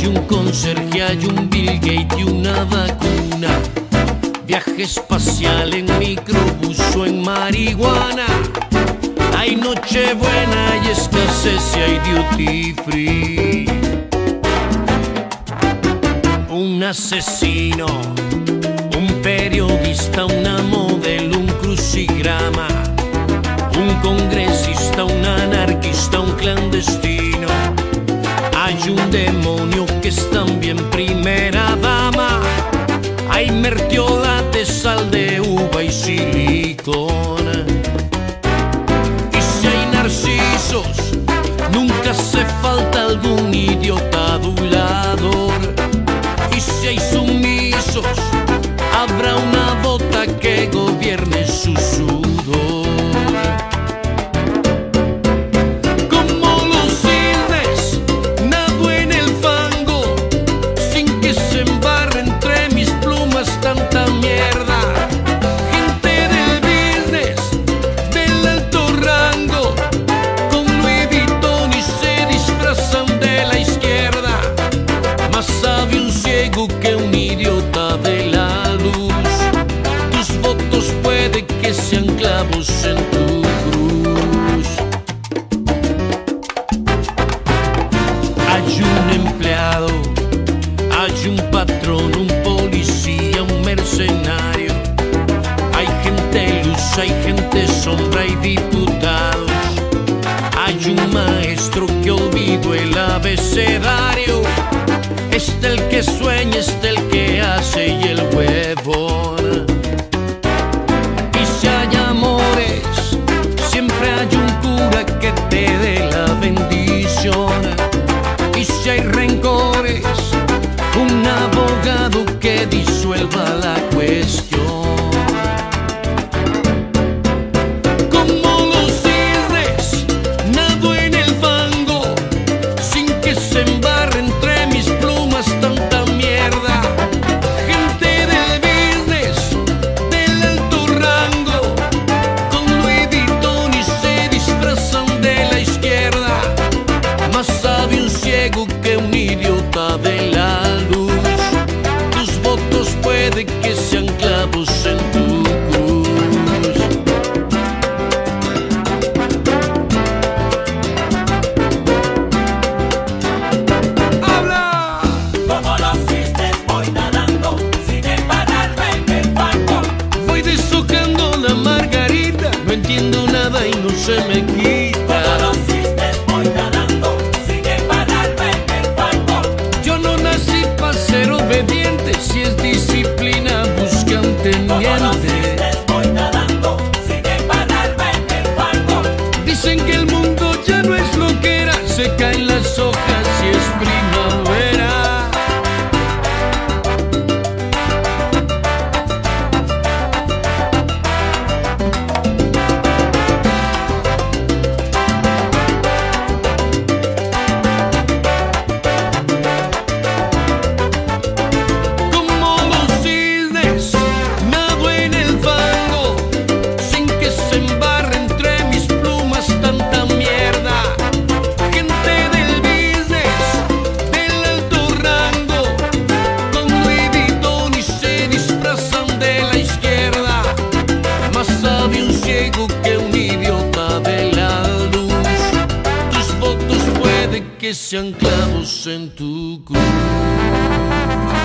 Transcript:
Hay un conserje, hay un Bill Gates y una vacuna. Viaje espacial en microbús o en marihuana. Hay nochebuena y escasez y hay duty free. Un asesino, un periodista, una modelo, un crucigrama, un congresista, un anarquista, un clandestino. Hay un demonio que es también primera dama. Hay mertiolate, sal de uva y silicona. Y si hay narcisos, nunca hace falta algún idiota adulador. Y si hay sumisos, habrá una bota que gobierne su sudor. Como los cisnes, nado en el fango, sin que se embarre entre mis plumas tanta mierda. Gente del business, del alto rango, con Louis Vuitton y se disfrazan de la izquierda. Más sabe un ciego que un idiota de la luz. Tus votos puede que sean clavos en tu cruz. Hay un empleado, hay un patrón, un policía, un mercenario. Hay gente luz, hay gente sombra y diputados. Hay un maestro que olvidó el abecedario. Está el que sueña, está el que hace y el huevón. Y si hay amores, siempre hay un cura que te dé la bendición. Y si hay rencores, un abogado que disuelva la cuestión. Como los cisnes, nado en el fango, sin que se embarre entre mis plumas tanta mierda. Gente del business, del alto rango, con Louis Vuitton y se disfrazan de la izquierda. Más sabe un ciego que un idiota de la luz. Tus votos puede que sean clavos en tu cruz. ¡Habla! Como los cisnes voy nadando, sin embarrarme en el fango. Voy deshojando la margarita, no entiendo nada y no se me quita. Como los cisnes voy nadando, sin embarrarme en el fango. Yo no nací para ser obediente, si es disciplina buscan Como los teniente. cisnes voy nadando, sin embarrarme en el fango. Dicen que el mundo ya no es lo que era, se caen las hojas y es primavera. Como los cisnes, nado en el fango, sin que se embarre entre mis plumas tanta mierda. Gente del business, del alto rango, con Louis Vuitton y se disfrazan de la izquierda. Más sabe un ciego que un idiota de la luz. Tus votos puede que sean clavos en tu cruz.